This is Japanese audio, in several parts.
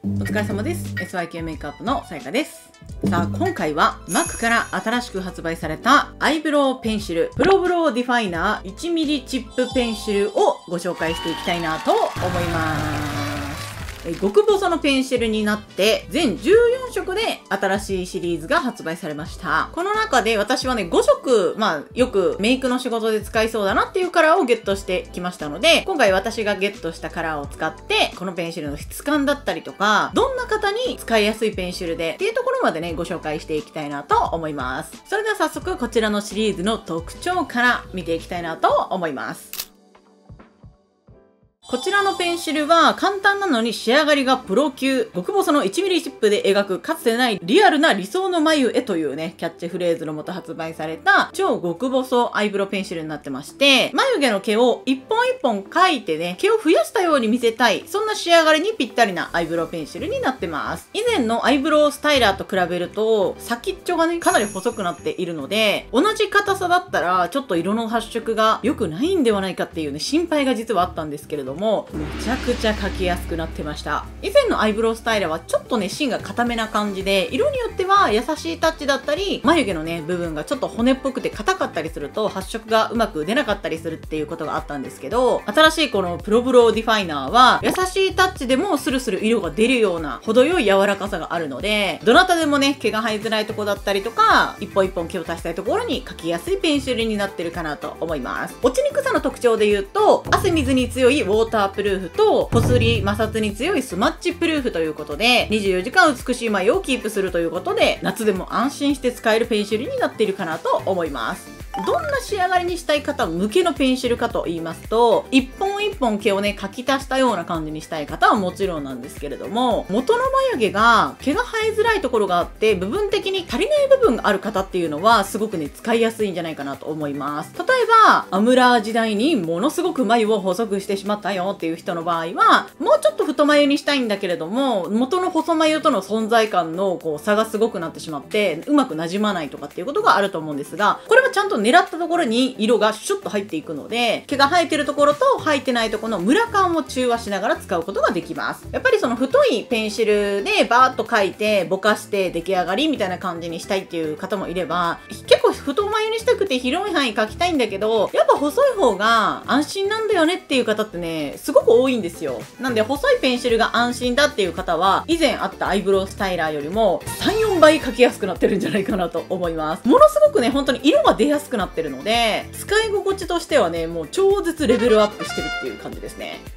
お疲れ様です。SYK メイクアップのさやかです。さあ、今回は MAC から新しく発売されたアイブロウペンシルプロブローディファイナー 1mm チップペンシルをご紹介していきたいなと思います。極細のペンシルになって全14色で新しいシリーズが発売されました。この中で私はね、5色、よくメイクの仕事で使いそうだなっていうカラーをゲットしてきましたので、今回私がゲットしたカラーを使って、このペンシルの質感だったりとか、どんな方に使いやすいペンシルでっていうところまでね、ご紹介していきたいなと思います。それでは早速こちらのシリーズの特徴から見ていきたいなと思います。こちらのペンシルは簡単なのに仕上がりがプロ級、極細の 1mm チップで描くかつてないリアルな理想の眉へというね、キャッチフレーズのもと発売された超極細アイブロウペンシルになってまして、眉毛の毛を一本一本描いてね、毛を増やしたように見せたい、そんな仕上がりにぴったりなアイブロウペンシルになってます。以前のアイブロウスタイラーと比べると、先っちょがね、かなり細くなっているので、同じ硬さだったらちょっと色の発色が良くないんではないかっていうね、心配が実はあったんですけれども、めちゃくちゃ描きやすくなってました。以前のアイブロウスタイラーはちょっとね、芯が硬めな感じで、色によっては優しいタッチだったり、眉毛のね、部分がちょっと骨っぽくて硬かったりすると、発色がうまく出なかったりするっていうことがあったんですけど、新しいこのプロブローディファイナーは、優しいタッチでもスルスル色が出るような、程よい柔らかさがあるので、どなたでもね、毛が生えづらいとこだったりとか、一本一本毛を足したいところに描きやすいペンシルになってるかなと思います。落ちにくさの特徴で言うと、汗水に強いウォータープルーフと、こすり摩擦に強いスマッチプルーフということで、24時間美しい眉をキープするということで、夏でも安心して使えるペンシルになっているかなと思います。どんな仕上がりにしたい方向けのペンシルかと言いますと、一本一本毛をね、描き足したような感じにしたい方はもちろんなんですけれども、元の眉毛が毛が生えづらいところがあって、部分的に足りない部分がある方っていうのは、すごくね、使いやすいんじゃないかなと思います。例えば、アムラー時代にものすごく眉を細くしてしまったよっていう人の場合は、もうちょっと太眉にしたいんだけれども、元の細眉との存在感のこう差がすごくなってしまって、うまく馴染まないとかっていうことがあると思うんですが、これはちゃんと狙ったところに色がシュッと入っていくので、毛が生えてるところと生えてないところのムラ感を中和しながら使うことができます。やっぱりその太いペンシルでバーッと描いてぼかして出来上がりみたいな感じにしたいっていう方もいれば、結構太眉にしたくて広い範囲描きたいんだけど、やっぱ細い方が安心なんだよねっていう方ってね、すごく多いんですよ。なんで細いペンシルが安心だっていう方は、以前あったアイブロウスタイラーよりも3、4倍描きやすくなってるんじゃないかなと思います。ものすごくね、本当に色が出やすくなってるので、使い心地としてはね、もう超絶レベルアップしてるっていう感じですね。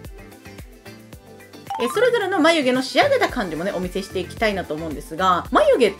それぞれの眉毛の仕上げた感じもね、お見せしていきたいなと思うんですが、眉毛って、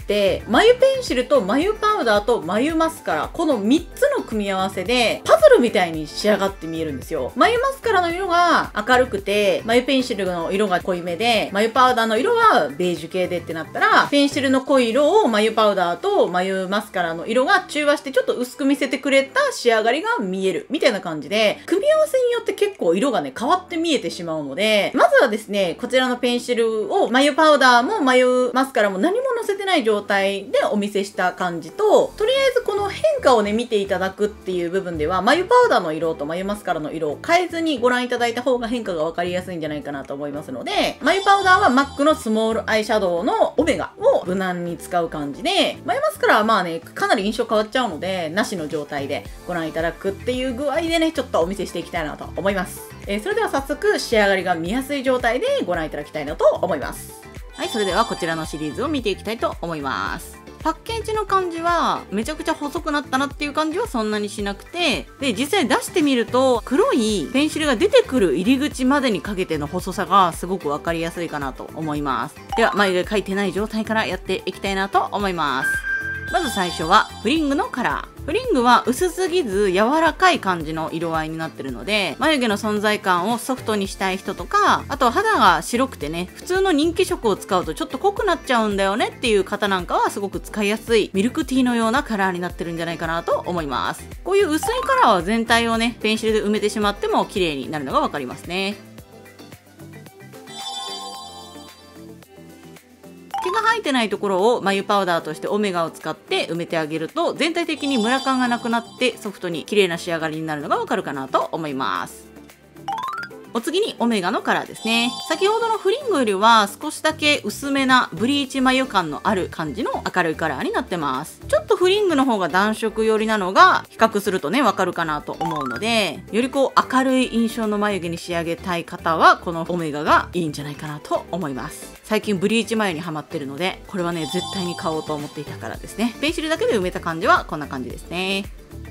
眉ペンシルと眉パウダーと眉マスカラ、この3つの組み合わせで、パズルみたいに仕上がって見えるんですよ。眉マスカラの色が明るくて、眉ペンシルの色が濃いめで、眉パウダーの色はベージュ系でってなったら、ペンシルの濃い色を眉パウダーと眉マスカラの色が中和してちょっと薄く見せてくれた仕上がりが見える、みたいな感じで、組み合わせによって結構色がね、変わって見えてしまうので、まずはですね、こちらのペンシルを眉パウダーも眉マスカラも何も乗せてない状態でお見せした感じと、とりあえずこの変化をね見ていただくっていう部分では、眉パウダーの色と眉マスカラの色を変えずにご覧いただいた方が変化が分かりやすいんじゃないかなと思いますので、眉パウダーは MAC のスモールアイシャドウのオメガを無難に使う感じで、眉マスカラはまあね、かなり印象変わっちゃうので、なしの状態でご覧いただくっていう具合でね、ちょっとお見せしていきたいなと思います。それでは早速仕上がりが見やすい状態でご覧いただきたいなと思います。はい、それではこちらのシリーズを見ていきたいと思います。パッケージの感じはめちゃくちゃ細くなったなっていう感じはそんなにしなくて、で実際出してみると黒いペンシルが出てくる入り口までにかけての細さがすごく分かりやすいかなと思います。では眉毛描いてない状態からやっていきたいなと思います。まず最初はフリングのカラー。フリングは薄すぎず柔らかい感じの色合いになってるので、眉毛の存在感をソフトにしたい人とか、あとは肌が白くてね、普通の人気色を使うとちょっと濃くなっちゃうんだよねっていう方なんかはすごく使いやすいミルクティーのようなカラーになってるんじゃないかなと思います。こういう薄いカラーは全体をね、ペンシルで埋めてしまっても綺麗になるのがわかりますね。毛が生えてないところを眉パウダーとしてオメガを使って埋めてあげると、全体的にムラ感がなくなってソフトに綺麗な仕上がりになるのがわかるかなと思います。 お次にオメガのカラーですね。先ほどのフリングよりは少しだけ薄めなブリーチ眉感のある感じの明るいカラーになってます。ちょっとフリングの方が暖色寄りなのが比較するとね、わかるかなと思うので、よりこう明るい印象の眉毛に仕上げたい方は、このオメガがいいんじゃないかなと思います。最近ブリーチ眉にハマってるので、これはね、絶対に買おうと思っていたからですね。ペンシルだけで埋めた感じはこんな感じですね。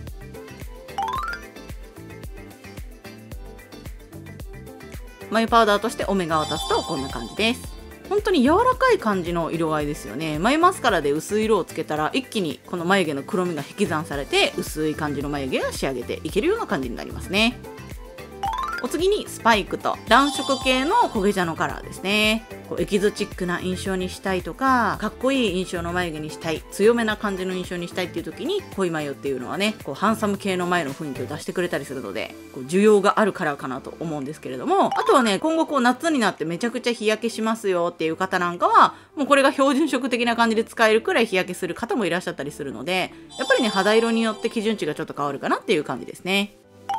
眉パウダーとしてオメガを足すとこんな感じです。本当に柔らかい感じの色合いですよね。眉マスカラで薄い色をつけたら一気にこの眉毛の黒みが引き算されて、薄い感じの眉毛が仕上げていけるような感じになりますね。お次にスパイクと暖色系の焦げ茶のカラーですね。こうエキゾチックな印象にしたいとか、かっこいい印象の眉毛にしたい、強めな感じの印象にしたいっていう時に、濃い眉っていうのはね、こうハンサム系の眉の雰囲気を出してくれたりするので、こう需要があるカラーかなと思うんですけれども、あとはね、今後こう夏になってめちゃくちゃ日焼けしますよっていう方なんかは、もうこれが標準色的な感じで使えるくらい日焼けする方もいらっしゃったりするので、やっぱりね、肌色によって基準値がちょっと変わるかなっていう感じですね。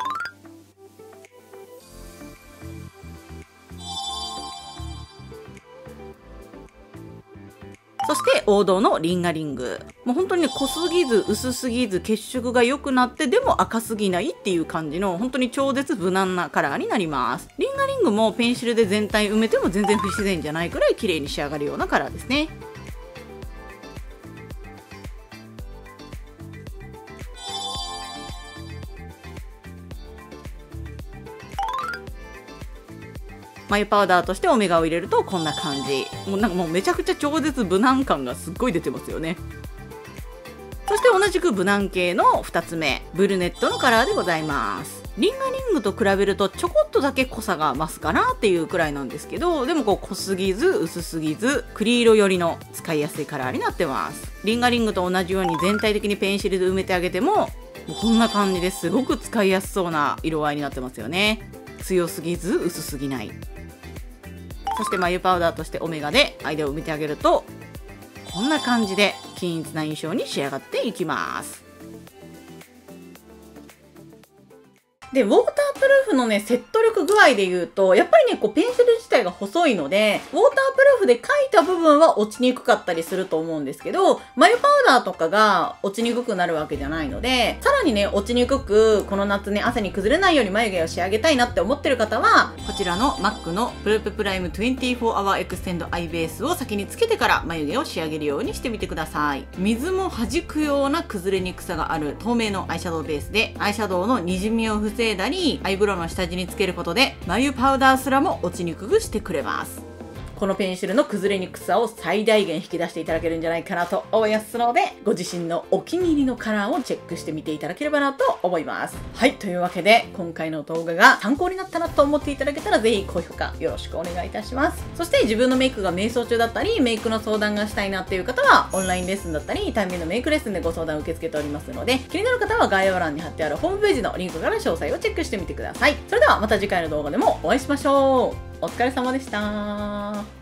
そして王道のリンガリング。もう本当にね、濃すぎず薄すぎず血色が良くなってでも赤すぎないっていう感じの本当に超絶無難なカラーになります。リンガリングもペンシルで全体埋めても全然不自然じゃないくらい綺麗に仕上がるようなカラーですね。眉パウダーとしてオメガを入れるとこんな感じ。もうなんかもうめちゃくちゃ超絶無難感がすっごい出てますよね。そして同じく無難系の2つ目、ブルネットのカラーでございます。リンガリングと比べるとちょこっとだけ濃さが増すかなっていうくらいなんですけど、でもこう濃すぎず薄すぎず栗色寄りの使いやすいカラーになってます。リンガリングと同じように全体的にペンシルで埋めてあげても、もうこんな感じですごく使いやすそうな色合いになってますよね。強すぎず薄すぎない。そして眉パウダーとしてオメガで間を埋めてあげると、こんな感じで均一な印象に仕上がっていきます。で、ウォータープルーフのね、セット力具合で言うと、やっぱりね、こう、ペンシル自体が細いので、ウォータープルーフで描いた部分は落ちにくかったりすると思うんですけど、眉パウダーとかが落ちにくくなるわけじゃないので、さらにね、落ちにくく、この夏ね、汗に崩れないように眉毛を仕上げたいなって思ってる方は、こちらの MAC のプルププライム 24Hour Extend Eye Base を先につけてから眉毛を仕上げるようにしてみてください。水も弾くような崩れにくさがある透明のアイシャドウベースで、アイシャドウの滲みを防いだり、アイブロウの下地につけることで眉パウダーすらも落ちにくくしてくれます。このペンシルの崩れにくさを最大限引き出していただけるんじゃないかなと思いますので、ご自身のお気に入りのカラーをチェックしてみていただければなと思います。はい、というわけで今回の動画が参考になったなと思っていただけたら、ぜひ高評価よろしくお願いいたします。そして自分のメイクが迷走中だったり、メイクの相談がしたいなっていう方は、オンラインレッスンだったり対面のメイクレッスンでご相談受け付けておりますので、気になる方は概要欄に貼ってあるホームページのリンクから詳細をチェックしてみてください。それではまた次回の動画でもお会いしましょう。お疲れ様でした。